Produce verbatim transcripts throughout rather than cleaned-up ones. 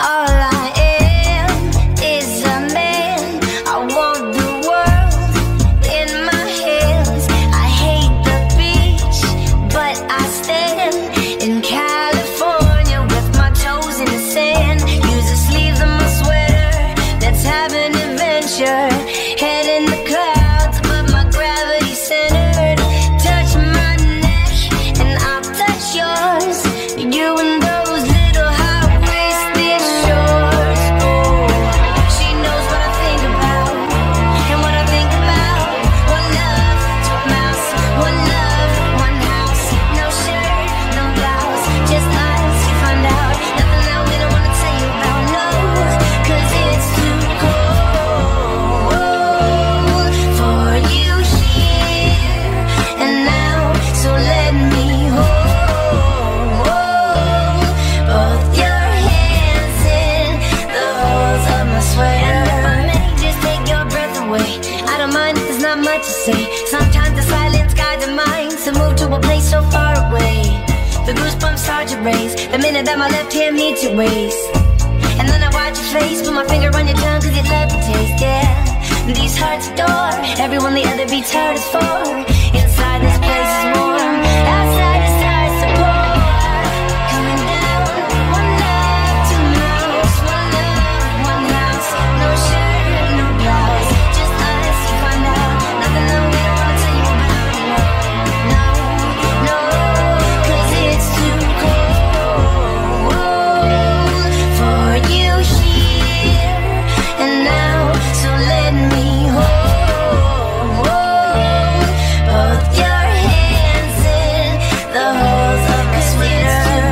all I am is a man. I want the world in my hands. I hate the beach, but I stand in California with my toes in the sand. Use the sleeves of my sweater, let's have an adventure. Head in the clouds, but my gravity centered. Touch my neck and I'll touch yours. You and those little high-waisted shorts. Oh, she knows what I think about and what I think about. One love to a mouse, one love, one house. No shirt, no blouse, just us. You find out nothing that we don't wanna tell you about. No, 'cause it's too cold for you here and now. So let me hold both your hands in the holes of my sweater. I may just take your breath away. I don't mind if there's not much to say. Sometimes the silence guides the mind to move to a place so far away. The goosebumps start to raise the minute that my left hand meets your waist. And then I watch your face, put my finger on your tongue 'cause you love the taste, yeah. These hearts adore everyone the other beats heart is for. Inside this place is warm, outside the stars to pour. Coming down, one love, two mouths, one love, one house. No shirt, no blouse, just us. You find out nothing that we don't wanna tell you about. No, no, 'cause it's too cold for you here and now. So let me hold both your hands in the holes of my sweater.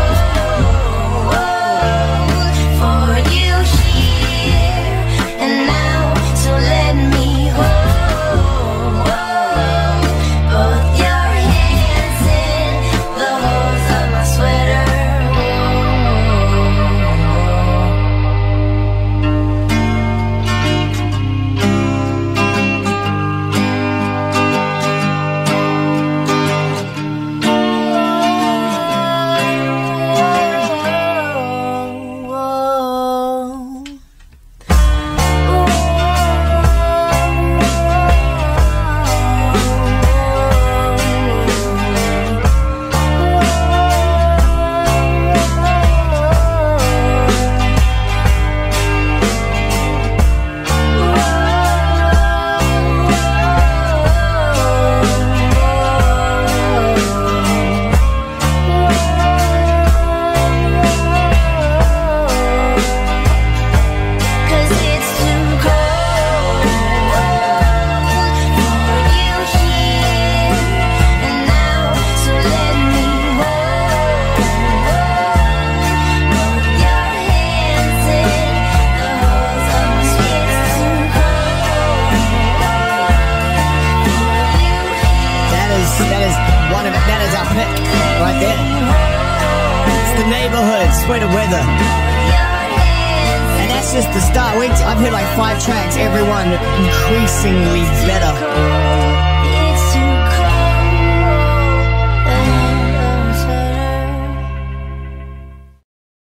For you here and now. So let me hold both your hands in the holes of my sweater. Cause it's too cold for you here and now. So let me hold both your hands in the holes of my sweater. Too cold for you here. That is, that is one of it. That is our pick right there. It's the Neighbourhood, Sweater Weather. And that's just the start. We, I've heard like five tracks, everyone increasingly better.